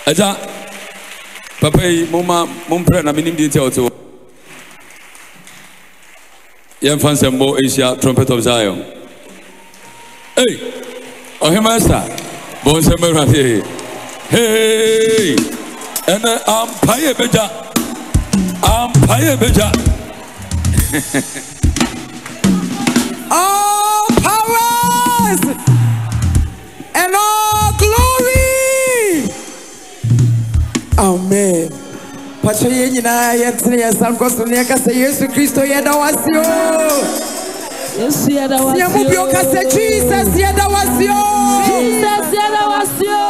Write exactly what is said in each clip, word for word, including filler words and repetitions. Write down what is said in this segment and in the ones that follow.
Aja, Papa, Mama, Mumpre, na minim detail to Young Fansambo Asia, Trumpet of Zion. Hey, oh, him, master, Bonsamera, hey, and I'm Paya Beja, I'm Paya Beja. All powers and all glory. Amen. Pacha yenyi na yetne ya sanko sunia kase Yesu Kristo yeda wasio. Yesu yeda wasio. Siya mubio kase Jesus yeda wasio. Jesus yeda wasio.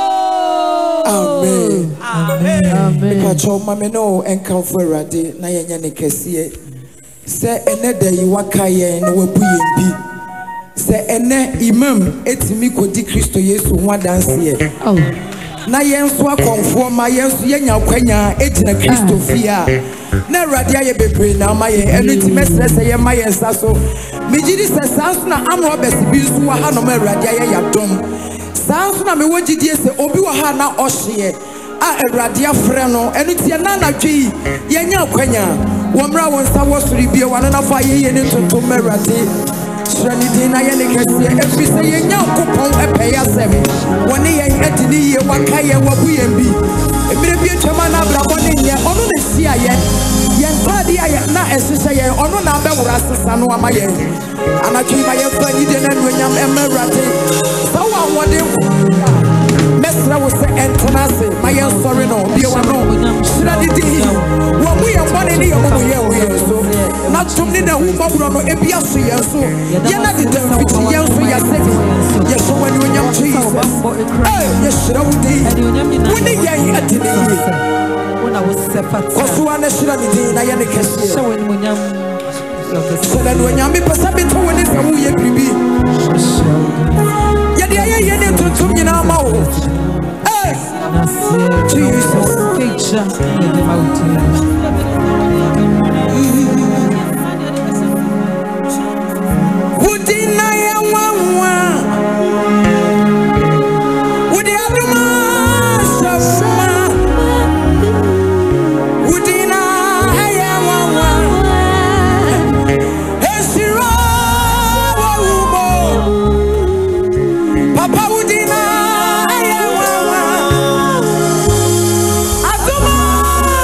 Amen. Amen. Amen. Pacha mame no enkamfu erade na yenya ne kesiye. Se ene de yiwaka ye na wabu yembi. Se ene imam etimi kodi Kristo Yesu ho adanse. Oh. Na yenso akonfo ma yenso yenya kwanya ejina Kristo fia na awurade aye bebre na ma ye enu ti mesrese ye ma yensa so mejiri se sanso na amro besi bi so wa ha no ma awurade aye yadom sanso na me wogidie se obi wa ha na ohye a awurade afre no enu ti na na dwi yenya kwanya wo mra won sa wo sori bie wa na fa ye ye ne tonto ma awurade Trinity na ye ne kese efi se ye nya kopon epeya sem woni ye edini ye wakaye wabu ye bi emire bi twema na brabo ne nye ono ne sia ye ye ntade aye na esese ye ono na be wura sesa no ama ye anatwi ma ye fa ni de na nuanyam emerate so wa wode mesra wo se entonase ma ye sorry no bi wa no Trinity wo mu ye mbone ni ye mu ye wo ye so na tumni na hu mabro no ebia so ye so ye na de fiti ye so ye se ye so wani onyam Jesus eh ye shira wudi woni ye atini wona wo sefat ko so ana shira ni din na ye ne kese so wani onyam so na onyam bi pesa bi to woni se wo ye bibi ye de ye ye ne tuntum nyina ma wo eh Jesus picture in the mountain Aduma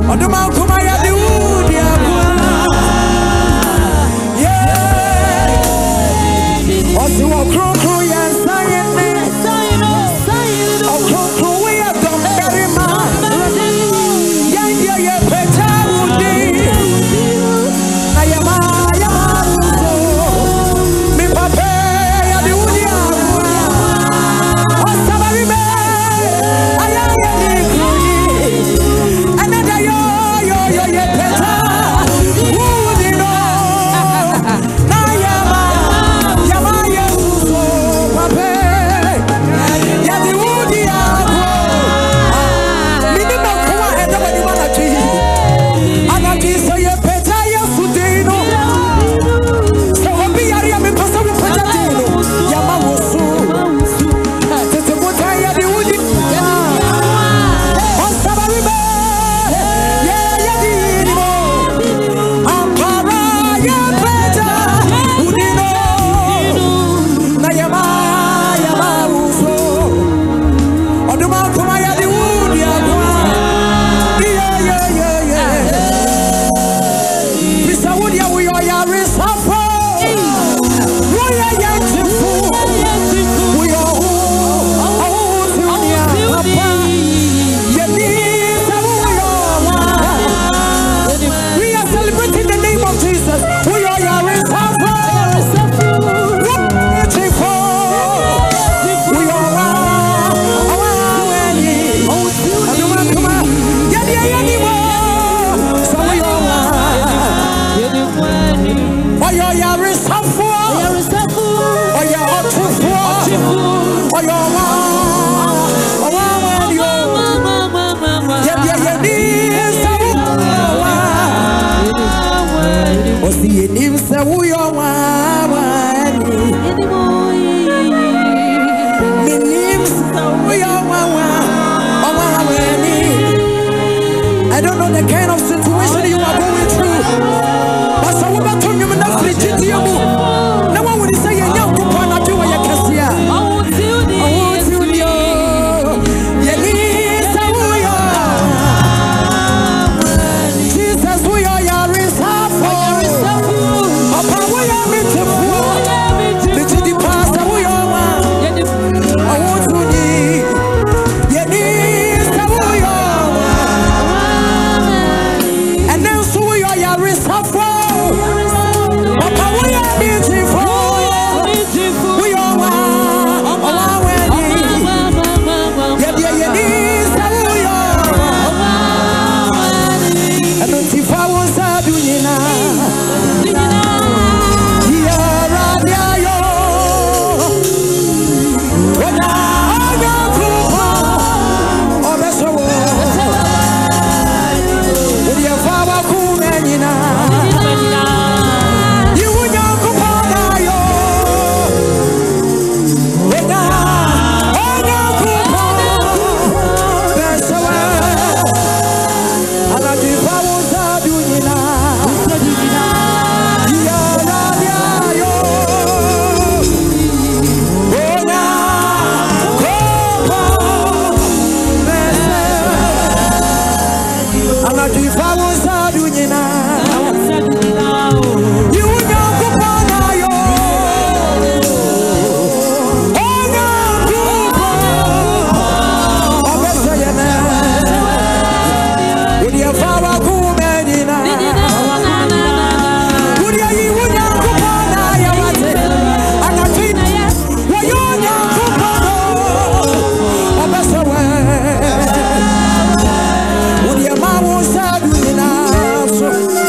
So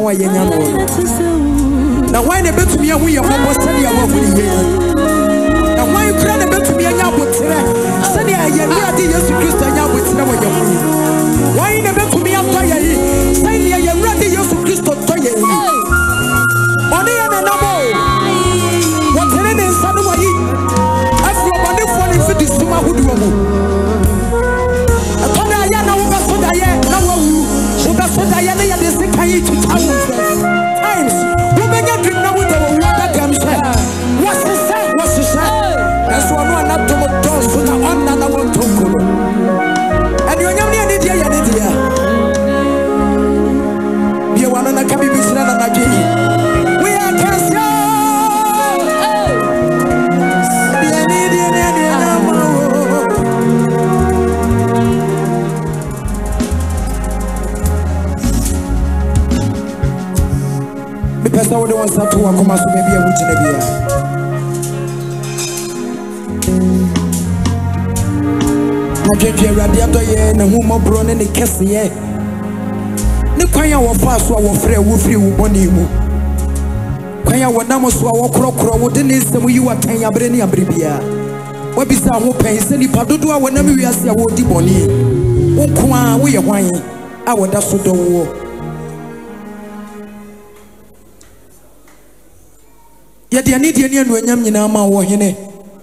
wa yenya no na why na betumi ahu ye hobo sani ya wafu ni ye na why kura na betumi anya abotre sani ya ye Awurade Yesu Kristo anya abotre wa ye why na betumi ato ye sani ya ye Awurade Yesu Kristo to ye oni ya na namo wotere ne nsanu wa yi afro bone fo ni fi disuma hudu wa mu atona ya na wo baso da ye na wo wu wo baso da ye na ya de se kan yi to times wo benya dream na wo de wo wa gam she what's the say what's the say that's one one not to do so na on na na wo to ko and you nyam ne ani dia ya ne dia dia wana na kabi bi sira na na gyi we are cancer dia ni dia ni dia na mo me pesa wo de won sa to wa koma so me bia wo gina bia Ajetje Awurade adoye na hu mobro ne ne kese ye ne kwan ya wo fa so a wo frɛ wo firi wo bɔne mu kwan ya wo nam so a wo korokoro wo de ne nsɛm yi watan abre ne abre bia wo bisa ho pɛn sɛ nipa dodo a wo nam wiase a wo di bɔne wo kwa wo yɛ hwan a wo da so do wo ye de ani de ani anu anyam nyina ma wo hene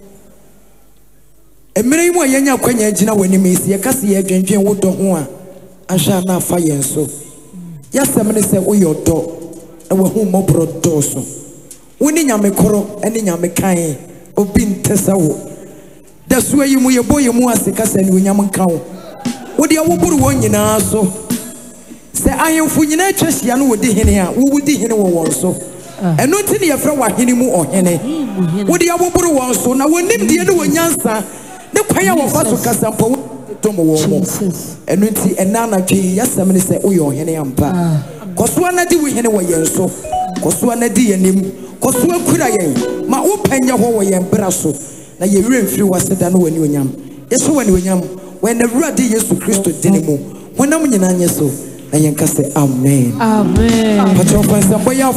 emere mu ayanya kwanya gina wani mesi ye kase ye dwendwen wo do ho a ahwa na afa yen so ya semne se wo yo do na wo hu mobro do so woni nyame koro ene nyame kan obi ntesa wo da so yi mu ye boye mu ase kase ni onyam kan wo wo de wo buru wo nyina so se ahemfu nyina twahia no wo di hene a wo wudi hene wo won so eno ti ne ye fra wa hene mu ohene wo de wo buru won so na wonim de ne wonyansa ne kwaya wo fa so kasampo to mo wo mo enu nti enana twi yasam ne se uyo hene ampa koso anadi wo hene wo yen so koso anadi yenim koso akura yen ma wo panya ho wo yen bra so na ye weremfiri waseda no wani onyam yeso wani onyam when Awurade Yesu Kristo dine mu wonam nyina nye so na yen kase amen amen patro fansa boya